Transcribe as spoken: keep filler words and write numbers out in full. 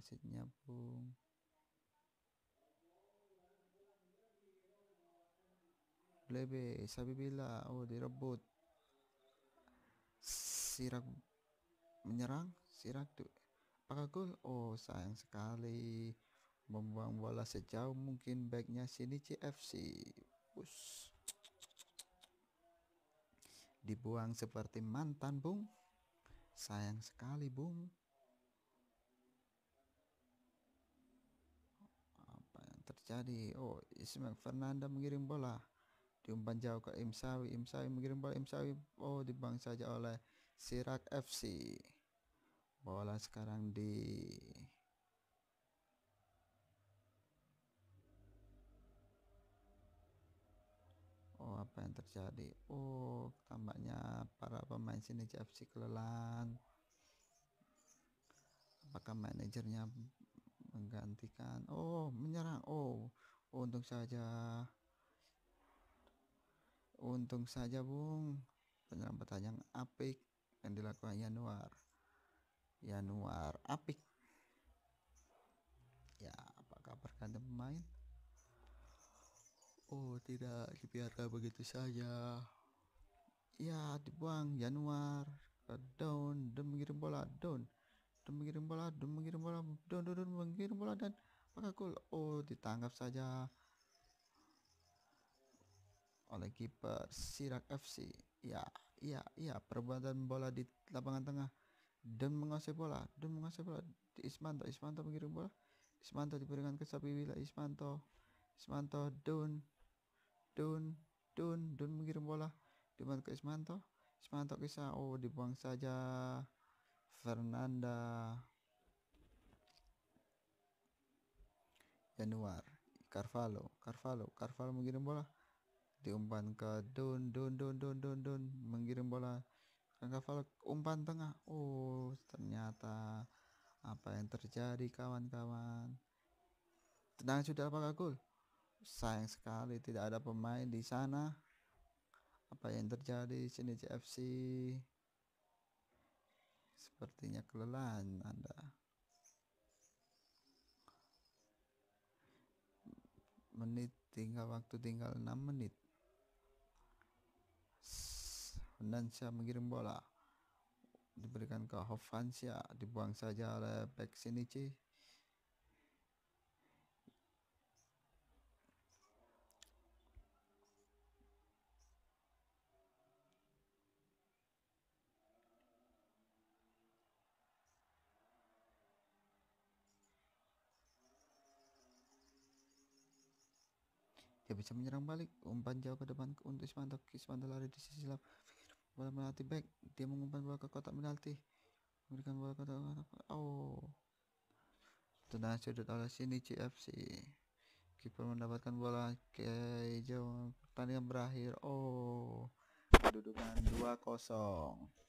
wasitnya Bung. Lebe Sabibila, oh direbut. Sirak menyerang, Sirak tuh apakah gol? Oh sayang sekali, membuang bola sejauh mungkin backnya Shinichi F C. Bus dibuang seperti mantan Bung, sayang sekali Bung. Apa yang terjadi? Oh Ismail Fernanda mengirim bola, diumpan jauh ke Imsawi, Imsawi mengirim bola, Imsawi oh dibuang saja oleh Sirak F C. Bola sekarang di oh apa yang terjadi? Oh tampaknya para pemain sini F C kelelahan. Apakah manajernya menggantikan? Oh menyerang. Oh untung saja, untung saja Bung, penyelamatan yang apik yang dilakukan Yanuar. Yanuar apik. Ya apakah berganti pemain? Oh tidak, dibiarkan begitu saja. Ya dibuang Januar ke down dan mengirim bola down dan mengirim bola dan mengirim bola down down, down mengirim bola dan apakah gol? Oh ditangkap saja oleh kiper Sirak F C. Ya iya iya, perbuatan bola di lapangan tengah dan menguasai bola dan menguasai bola di Ismanto. Ismanto mengirim bola, Ismanto diberikan ke Sabibila, Ismanto Ismanto down down down down mengirim bola dibuang ke Ismanto, Ismanto kisah oh dibuang saja Fernanda. Januar Carvalho Carvalho Carvalho mengirim bola, diumpan ke Don Don Don Don Don Don mengirim bola ke Carvalho, umpan tengah. Oh ternyata apa yang terjadi kawan-kawan? Tenang sudah, apakah gol? Sayang sekali tidak ada pemain di sana. Apa yang terjadi sini C F C? Sepertinya kelelahan Anda. Menit tinggal, waktu tinggal enam menit. Nansa mengirim bola, diberikan ke Hovansia, dibuang saja oleh back Shinichi. Dia bisa menyerang balik, umpan jauh ke depan untuk Ismanto. Ismanto lari di sisi lap, bola melati back, dia mengumpan bola ke kotak penalti, memberikan bola ke kotak. Oh tenang sudut oleh Shinichi F C. Kiper mendapatkan bola ke jauh, pertandingan berakhir. Oh kedudukan dua kosong.